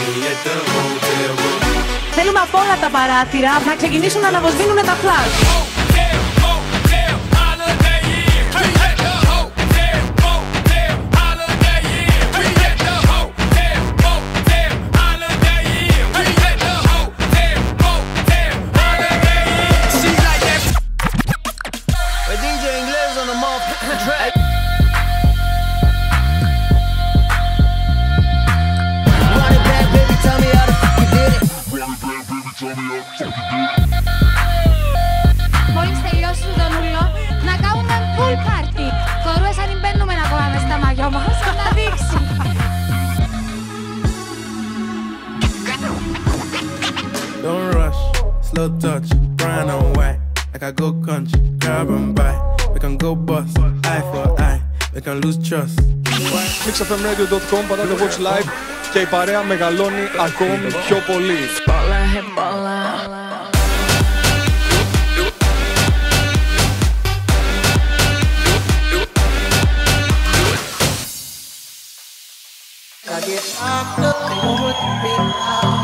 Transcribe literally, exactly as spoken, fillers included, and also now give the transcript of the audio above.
Θέλουμε από όλα τα παράθυρα να ξεκινήσουν να αναβοσβήνουν τα φλας. Μόλις τελειώσει το νουλό, να κάνουμε pool party. Θωρούμε σαν μην μπαίνουμε να κόβαμε στα μαγιό μας, να δείξει. Don't rush, slow touch, brown and white. Like I go country, grab and buy. We can go bust, eye for eye. We can lose trust. mix f m radio dot com, πατάτε Vox Live και η παρέα μεγαλώνει ακόμη πιο πολύ. I get up,